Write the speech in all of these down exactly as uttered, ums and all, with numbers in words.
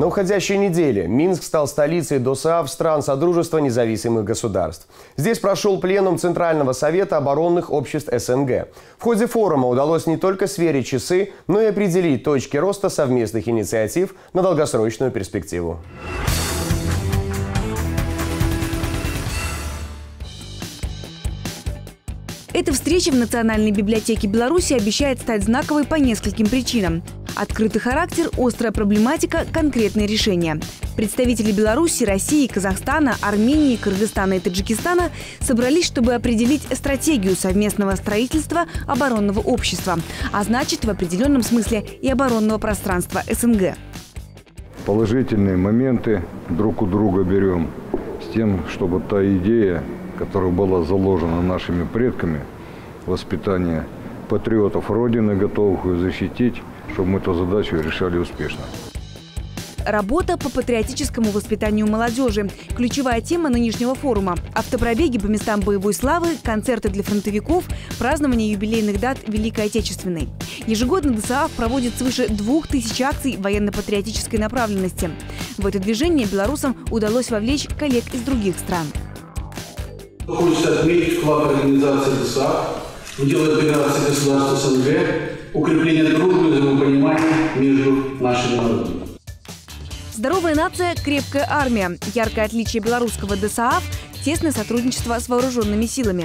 На уходящей неделе Минск стал столицей ДОСААФ стран Содружества независимых государств. Здесь прошел пленум Центрального совета оборонных обществ СНГ. В ходе форума удалось не только сверить часы, но и определить точки роста совместных инициатив на долгосрочную перспективу. Эта встреча в Национальной библиотеке Беларуси обещает стать знаковой по нескольким причинам. Открытый характер, острая проблематика, конкретные решения. Представители Беларуси, России, Казахстана, Армении, Кыргызстана и Таджикистана собрались, чтобы определить стратегию совместного строительства оборонного общества, а значит, в определенном смысле и оборонного пространства СНГ. Положительные моменты друг у друга берем с тем, чтобы та идея, которая была заложена нашими предками, воспитание патриотов Родины, готовых ее защитить, чтобы мы эту задачу решали успешно. Работа по патриотическому воспитанию молодежи – ключевая тема нынешнего форума. Автопробеги по местам боевой славы, концерты для фронтовиков, празднование юбилейных дат Великой Отечественной. Ежегодно ДОСААФ проводит свыше двух тысяч акций военно-патриотической направленности. В это движение белорусам удалось вовлечь коллег из других стран. Хочется отметить вклад организации ДОСААФ в дело интеграции государств СНГ, укрепления дружбы и взаимопонимания между нашими народами. Здоровая нация – крепкая армия. Яркое отличие белорусского ДОСААФ – тесное сотрудничество с вооруженными силами.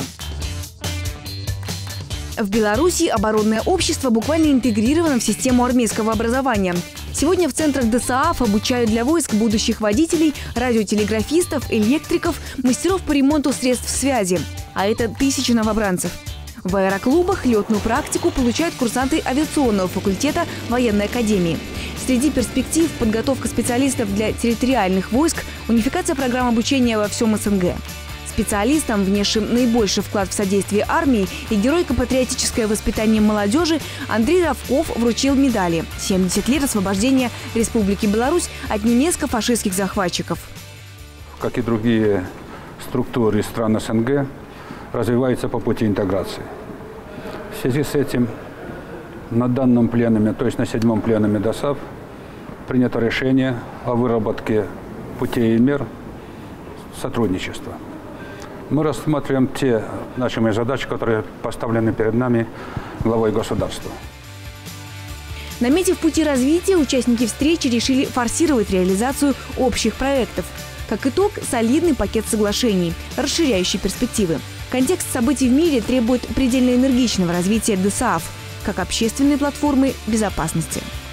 В Беларуси оборонное общество буквально интегрировано в систему армейского образования. Сегодня в центрах ДОСААФ обучают для войск будущих водителей, радиотелеграфистов, электриков, мастеров по ремонту средств связи. А это тысячи новобранцев. В аэроклубах летную практику получают курсанты авиационного факультета военной академии. Среди перспектив – подготовка специалистов для территориальных войск, унификация программ обучения во всем СНГ. Специалистам, внесшим наибольший вклад в содействие армии и геройко-патриотическое воспитание молодежи, Андрей Равков вручил медали «семьдесят лет освобождения Республики Беларусь от немецко-фашистских захватчиков». Как и другие структуры стран СНГ, развивается по пути интеграции. В связи с этим на данном пленуме, то есть на седьмом пленуме ДОСААФ, принято решение о выработке путей и мер сотрудничества. Мы рассматриваем те значимые задачи, которые поставлены перед нами главой государства. Наметив пути развития, участники встречи решили форсировать реализацию общих проектов. Как итог, солидный пакет соглашений, расширяющий перспективы. Контекст событий в мире требует предельно энергичного развития ДОСААФ как общественной платформы безопасности.